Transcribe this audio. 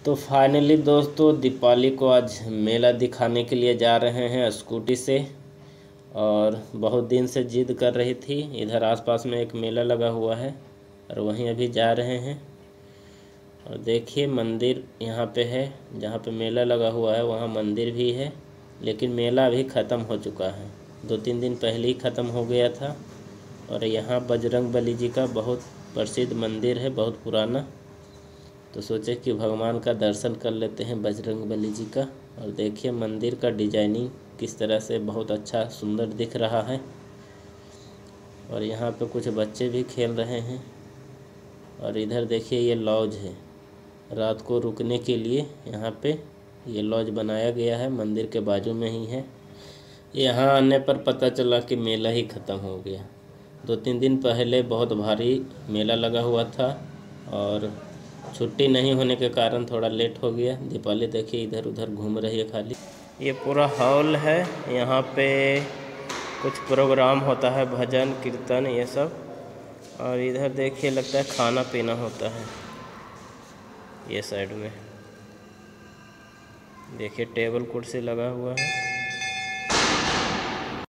तो फाइनली दोस्तों दीपावली को आज मेला दिखाने के लिए जा रहे हैं स्कूटी से। और बहुत दिन से जिद कर रही थी। इधर आसपास में एक मेला लगा हुआ है और वहीं अभी जा रहे हैं। और देखिए मंदिर यहाँ पे है, जहाँ पे मेला लगा हुआ है वहाँ मंदिर भी है, लेकिन मेला अभी ख़त्म हो चुका है। 2-3 दिन पहले ही ख़त्म हो गया था। और यहाँ बजरंग बली जी का बहुत प्रसिद्ध मंदिर है, बहुत पुराना। तो सोचे कि भगवान का दर्शन कर लेते हैं बजरंग बली जी का। और देखिए मंदिर का डिजाइनिंग किस तरह से बहुत अच्छा सुंदर दिख रहा है। और यहाँ पे कुछ बच्चे भी खेल रहे हैं। और इधर देखिए ये लॉज है, रात को रुकने के लिए यहाँ पे ये लॉज बनाया गया है, मंदिर के बाजू में ही है। यहाँ आने पर पता चला कि मेला ही ख़त्म हो गया। 2-3 दिन पहले बहुत भारी मेला लगा हुआ था और छुट्टी नहीं होने के कारण थोड़ा लेट हो गया। दीपावली देखिए इधर उधर घूम रही है खाली। ये पूरा हॉल है, यहाँ पे कुछ प्रोग्राम होता है, भजन कीर्तन ये सब। और इधर देखिए लगता है खाना पीना होता है। ये साइड में देखिए टेबल कुर्सी लगा हुआ है।